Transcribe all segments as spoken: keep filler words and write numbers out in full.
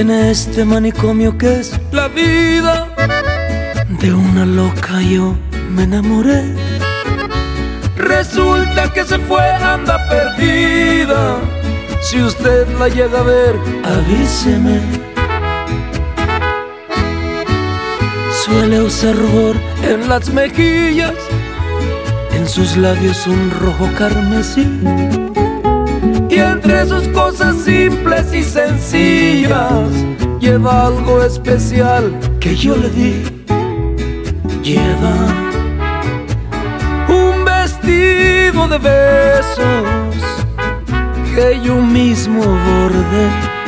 en este manicomio que es la vida. De una loca yo me enamoré. Resulta que se fue, anda perdida. Si usted la llega a ver, avíseme. Suele usar rubor en las mejillas, en sus labios un rojo carmesí. Y entre sus cosas simples y sencillas lleva algo especial que yo le di. Lleva un vestido de besos que yo mismo bordé.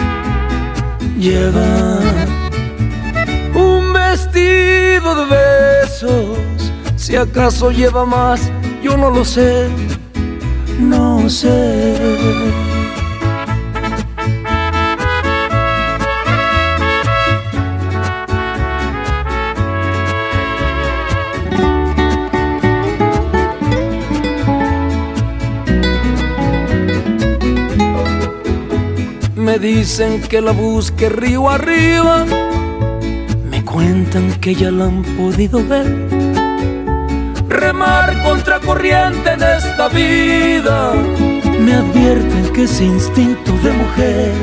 Lleva un vestido de besos, si acaso lleva más, yo no lo sé, no sé. Me dicen que la busque río arriba, me cuentan que ya la han podido ver. Remar contra corriente en esta vida, me advierten que es instinto de mujer.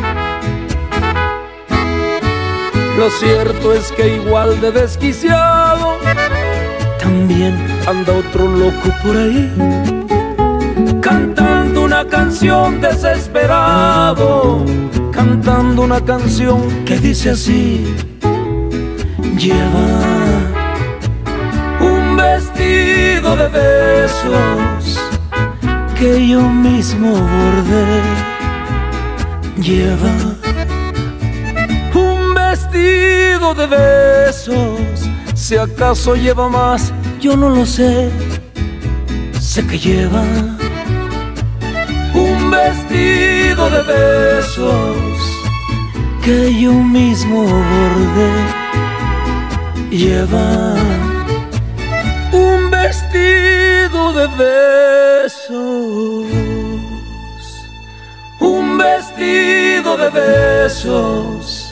Lo cierto es que igual de desquiciado también anda otro loco por ahí, cantando una canción desesperado, cantando una canción que dice así. Lleva un vestido de besos que yo mismo bordé. Lleva un vestido de besos, si acaso lleva más, yo no lo sé. Sé que lleva un vestido de besos que yo mismo bordé. Lleva un vestido de besos, un vestido de besos